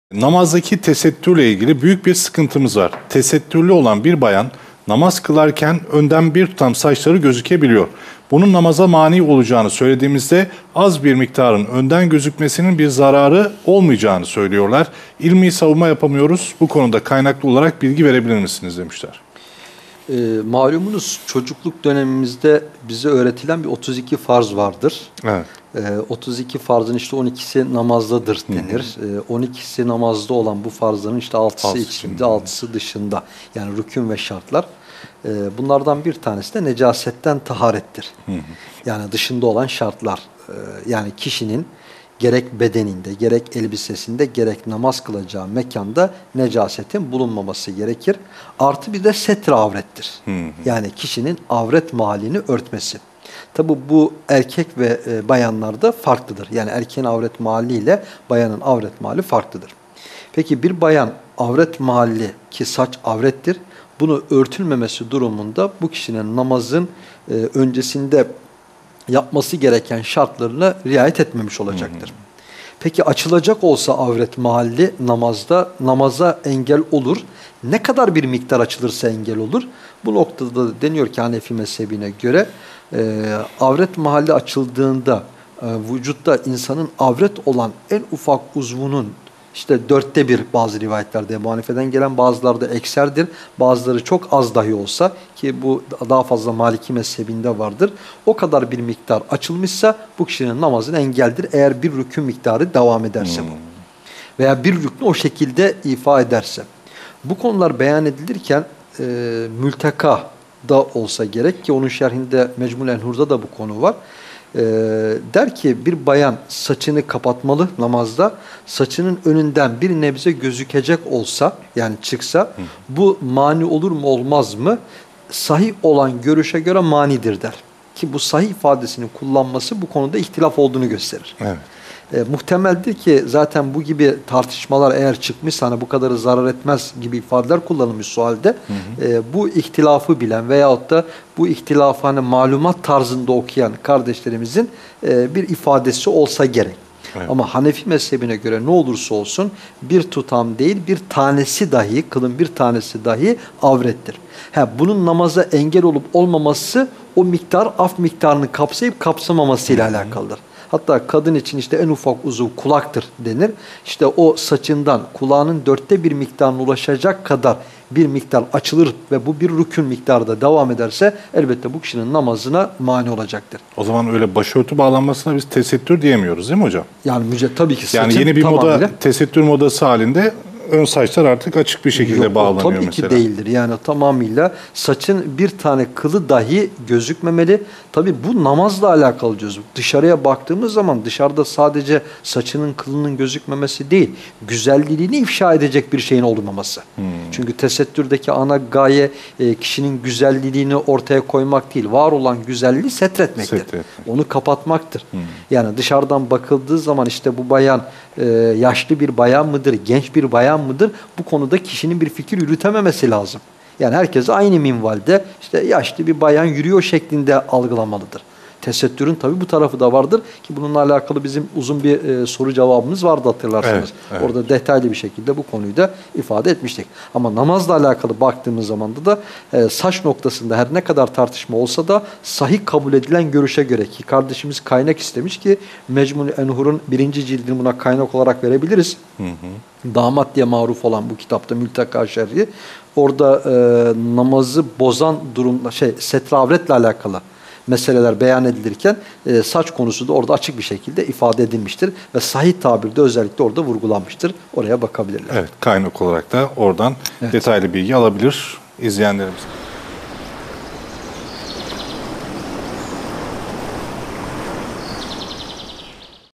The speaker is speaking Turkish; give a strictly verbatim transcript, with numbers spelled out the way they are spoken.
Namazdaki tesettürle ilgili büyük bir sıkıntımız var. Tesettürlü olan bir bayan namaz kılarken önden bir tutam saçları gözükebiliyor. Bunun namaza mani olacağını söylediğimizde az bir miktarın önden gözükmesinin bir zararı olmayacağını söylüyorlar. İlmi savunma yapamıyoruz. Bu konuda kaynaklı olarak bilgi verebilir misiniz demişler. E, malumunuz çocukluk dönemimizde bize öğretilen bir otuz iki farz vardır. Evet. E, otuz iki farzın işte on ikisi namazdadır denir. E, on ikisi namazda olan bu farzların işte altısı Altı içinde, altısı dışında. Yani rükün ve şartlar. E, bunlardan bir tanesi de necasetten taharettir. Hı hı. Yani dışında olan şartlar. E, yani kişinin gerek bedeninde, gerek elbisesinde, gerek namaz kılacağı mekanda necasetin bulunmaması gerekir. Artı bir de setre avrettir. Hı hı. Yani kişinin avret mahallini örtmesi. Tabi bu erkek ve e, bayanlarda farklıdır. Yani erkeğin avret mahalli ile bayanın avret mahalli farklıdır. Peki bir bayan avret mahalli ki saç avrettir, bunu örtülmemesi durumunda bu kişinin namazın e, öncesinde yapması gereken şartlarına riayet etmemiş olacaktır. Hmm. Peki açılacak olsa avret mahalli namazda namaza engel olur. Ne kadar bir miktar açılırsa engel olur? Bu noktada da deniyor ki Hanefi mezhebine göre e, avret mahalli açıldığında e, vücutta insanın avret olan en ufak uzvunun İşte dörtte bir bazı rivayetlerde Ebu Hanife'den gelen, bazıları da ekserdir. Bazıları çok az dahi olsa ki bu daha fazla Maliki mezhebinde vardır. O kadar bir miktar açılmışsa bu kişinin namazına engeldir. Eğer bir rükün miktarı devam ederse bu. Veya bir rüknü o şekilde ifa ederse. Bu konular beyan edilirken e, mülteka da olsa gerek ki onun şerhinde Mecmul Enhur'da da bu konu var. Ee, der ki bir bayan saçını kapatmalı namazda, saçının önünden bir nebze gözükecek olsa yani çıksa Hı. bu mani olur mu olmaz mı? Sahih olan görüşe göre manidir der. Ki bu sahih ifadesini kullanması bu konuda ihtilaf olduğunu gösterir. Evet. E, muhtemeldir ki zaten bu gibi tartışmalar eğer çıkmışsa hani bu kadarı zarar etmez gibi ifadeler kullanılmış sualde. Hı hı. E, bu ihtilafı bilen veyahut da bu ihtilafı hani malumat tarzında okuyan kardeşlerimizin e, bir ifadesi olsa gerek. Evet. Ama Hanefi mezhebine göre ne olursa olsun bir tutam değil bir tanesi dahi, kılın bir tanesi dahi avrettir. Ha, bunun namaza engel olup olmaması o miktar af miktarını kapsayıp kapsamamasıyla alakalıdır. Hatta kadın için işte en ufak uzuv kulaktır denir. İşte o saçından kulağının dörtte bir miktarına ulaşacak kadar bir miktar açılır ve bu bir rükün miktarda devam ederse elbette bu kişinin namazına mani olacaktır. O zaman öyle başörtü bağlanmasına biz tesettür diyemiyoruz değil mi hocam? Yani müce tabii ki yani yeni bir tamamıyla, moda tesettür modası halinde ön saçlar artık açık bir şekilde Yok, bağlanıyor tabii mesela. Tabii ki değildir. Yani tamamıyla saçın bir tane kılı dahi gözükmemeli. Tabii bu namazla alakalı çözüm. Dışarıya baktığımız zaman dışarıda sadece saçının kılının gözükmemesi değil, güzelliğini ifşa edecek bir şeyin olmaması. Hmm. Çünkü tesettürdeki ana gaye e, kişinin güzelliğini ortaya koymak değil, var olan güzelliği setretmektir. Setretmek. Onu kapatmaktır. Hmm. Yani dışarıdan bakıldığı zaman işte bu bayan e, yaşlı bir bayan mıdır, genç bir bayan mıdır? Bu konuda kişinin bir fikir yürütememesi lazım. Yani herkes aynı minvalde işte yaşlı bir bayan yürüyor şeklinde algılamalıdır. Tesettürün tabii bu tarafı da vardır ki bununla alakalı bizim uzun bir e, soru cevabımız vardı hatırlarsanız. Evet, evet. Orada detaylı bir şekilde bu konuyu da ifade etmiştik. Ama namazla alakalı baktığımız zaman da e, saç noktasında her ne kadar tartışma olsa da sahih kabul edilen görüşe göre ki kardeşimiz kaynak istemiş ki Mecmul Enhur'un birinci cildini buna kaynak olarak verebiliriz. Hı hı. Damat diye maruf olan bu kitapta Mülteka Şerhi orada e, namazı bozan durumla şey setre avretle alakalı meseleler beyan edilirken e, saç konusu da orada açık bir şekilde ifade edilmiştir ve sahih tabirde özellikle orada vurgulanmıştır. Oraya bakabilirler. Evet, kaynak olarak da oradan evet. detaylı bilgi alabilir izleyenlerimiz.